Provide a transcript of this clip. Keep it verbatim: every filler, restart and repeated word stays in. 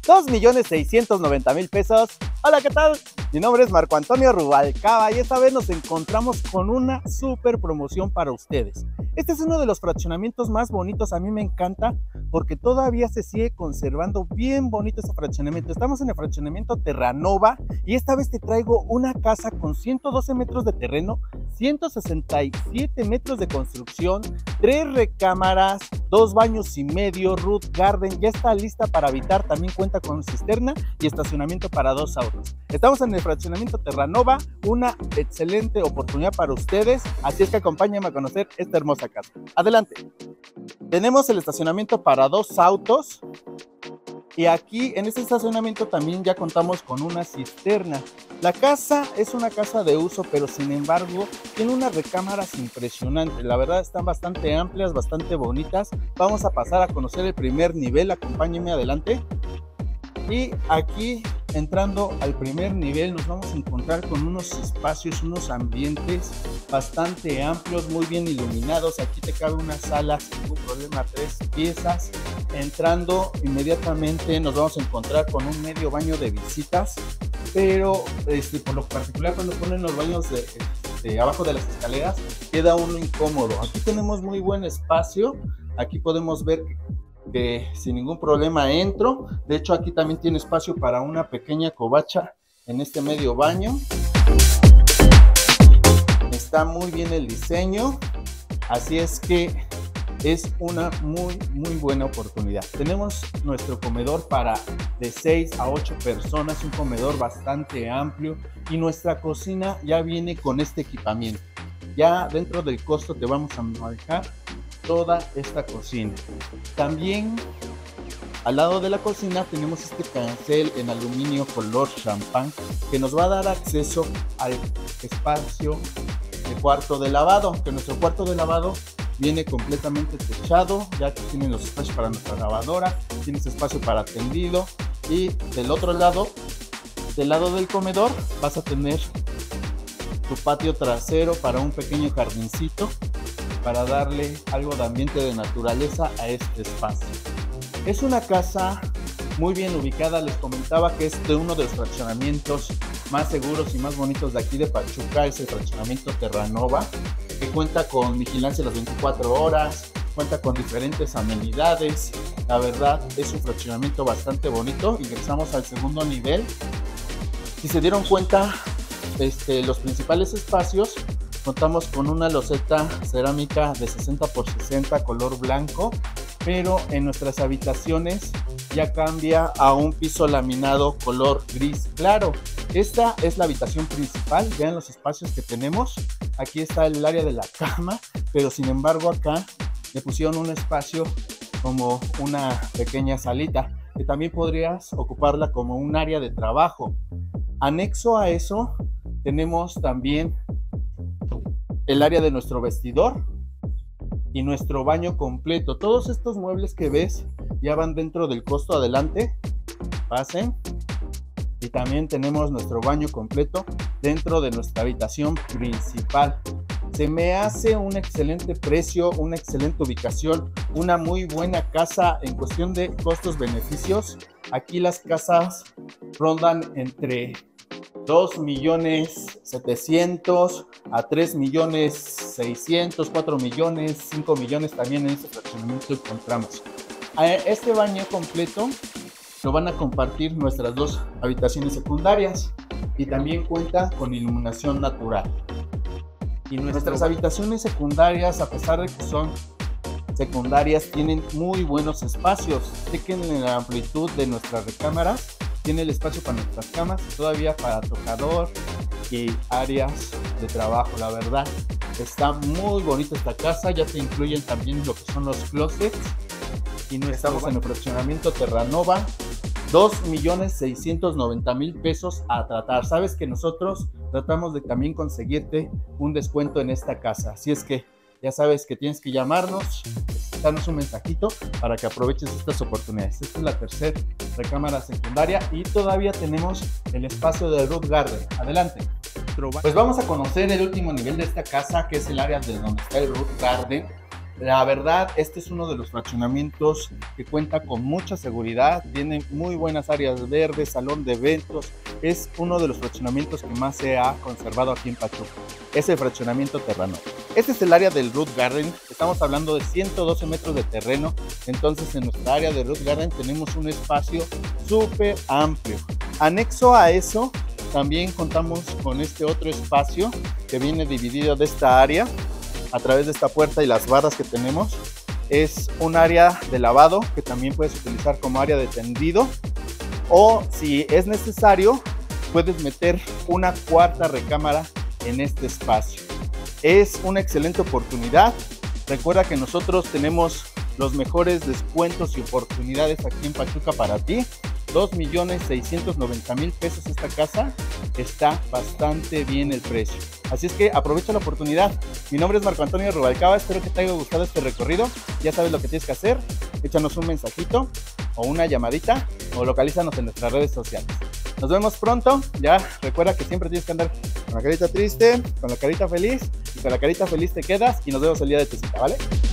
dos millones seiscientos noventa mil pesos. Hola, ¿qué tal? Mi nombre es Marco Antonio Rubalcaba y esta vez nos encontramos con una super promoción para ustedes. Este es uno de los fraccionamientos más bonitos, a mí me encanta porque todavía se sigue conservando bien bonito ese fraccionamiento. Estamos en el fraccionamiento Terranova y esta vez te traigo una casa con ciento doce metros de terreno, ciento sesenta y siete metros de construcción, tres recámaras, dos baños y medio, roof garden, ya está lista para habitar, también cuenta con cisterna y estacionamiento para dos autos. Estamos en el fraccionamiento Terranova, una excelente oportunidad para ustedes, así es que acompáñenme a conocer esta hermosa casa. Adelante. Tenemos el estacionamiento para dos autos y aquí en este estacionamiento también ya contamos con una cisterna. La casa es una casa de uso, pero sin embargo tiene unas recámaras impresionantes. La verdad están bastante amplias, bastante bonitas. Vamos a pasar a conocer el primer nivel, acompáñenme adelante. Y aquí entrando al primer nivel nos vamos a encontrar con unos espacios, unos ambientes bastante amplios, muy bien iluminados. Aquí te cabe una sala sin ningún problema, tres piezas. Entrando inmediatamente nos vamos a encontrar con un medio baño de visitas, pero este, por lo particular cuando ponen los baños de, de abajo de las escaleras queda uno incómodo. Aquí tenemos muy buen espacio, aquí podemos ver que que sin ningún problema entro. De hecho aquí también tiene espacio para una pequeña covacha en este medio baño. Está muy bien el diseño, así es que es una muy muy buena oportunidad. Tenemos nuestro comedor para de seis a ocho personas, un comedor bastante amplio, y nuestra cocina ya viene con este equipamiento. Ya dentro del costo te vamos a manejar toda esta cocina. También al lado de la cocina tenemos este cancel en aluminio color champán que nos va a dar acceso al espacio de cuarto de lavado, que nuestro cuarto de lavado viene completamente techado, ya que tiene los espacios para nuestra lavadora, tienes espacio para tendido, y del otro lado, del lado del comedor, vas a tener tu patio trasero para un pequeño jardincito, para darle algo de ambiente de naturaleza a este espacio. Es una casa muy bien ubicada, les comentaba que es de uno de los fraccionamientos más seguros y más bonitos de aquí de Pachuca, es el fraccionamiento Terranova, que cuenta con vigilancia las veinticuatro horas, cuenta con diferentes amenidades. La verdad es un fraccionamiento bastante bonito. Ingresamos al segundo nivel. Si se dieron cuenta, este, los principales espacios, contamos con una loseta cerámica de sesenta por sesenta color blanco, pero en nuestras habitaciones ya cambia a un piso laminado color gris claro. Esta es la habitación principal, vean los espacios que tenemos. Aquí está el área de la cama, pero sin embargo acá le pusieron un espacio como una pequeña salita, que también podrías ocuparla como un área de trabajo. Anexo a eso tenemos también el área de nuestro vestidor y nuestro baño completo. Todos estos muebles que ves ya van dentro del costo. Adelante, pasen. Y también tenemos nuestro baño completo dentro de nuestra habitación principal. Se me hace un excelente precio, una excelente ubicación, una muy buena casa en cuestión de costos-beneficios. Aquí las casas rondan entre dos millones setecientos a tres millones seiscientos, cuatro millones, cinco millones también en este fraccionamiento encontramos. Este baño completo lo van a compartir nuestras dos habitaciones secundarias y también cuenta con iluminación natural. Y nuestras habitaciones secundarias, a pesar de que son secundarias, tienen muy buenos espacios. Chequen la amplitud de nuestras recámaras. Tiene el espacio para nuestras camas, todavía para tocador y áreas de trabajo. La verdad está muy bonita esta casa, ya te incluyen también lo que son los closets. Y no estamos en el fraccionamiento Terranova, dos millones seiscientos noventa mil pesos a tratar. Sabes que nosotros tratamos de también conseguirte un descuento en esta casa, así es que ya sabes que tienes que llamarnos, darnos un mensajito para que aproveches estas oportunidades. Esta es la tercera recámara secundaria y todavía tenemos el espacio del roof garden. Adelante. Pues vamos a conocer el último nivel de esta casa, que es el área de donde está el roof garden. La verdad, este es uno de los fraccionamientos que cuenta con mucha seguridad, tiene muy buenas áreas verdes, salón de eventos, es uno de los fraccionamientos que más se ha conservado aquí en Pachuca, es el fraccionamiento Terranova. Este es el área del Root Garden, estamos hablando de ciento doce metros de terreno, entonces en nuestra área de Root Garden tenemos un espacio súper amplio. Anexo a eso, también contamos con este otro espacio que viene dividido de esta área a través de esta puerta y las barras que tenemos. Es un área de lavado que también puedes utilizar como área de tendido, o si es necesario puedes meter una cuarta recámara en este espacio. Es una excelente oportunidad. Recuerda que nosotros tenemos los mejores descuentos y oportunidades aquí en Pachuca para ti. dos millones seiscientos noventa mil pesos esta casa, está bastante bien el precio. Así es que aprovecha la oportunidad. Mi nombre es Marco Antonio Rubalcaba, espero que te haya gustado este recorrido. Ya sabes lo que tienes que hacer, échanos un mensajito o una llamadita o localízanos en nuestras redes sociales. Nos vemos pronto. Ya recuerda que siempre tienes que andar con la carita triste, con la carita feliz, y con la carita feliz te quedas y nos vemos el día de tu cita, ¿vale?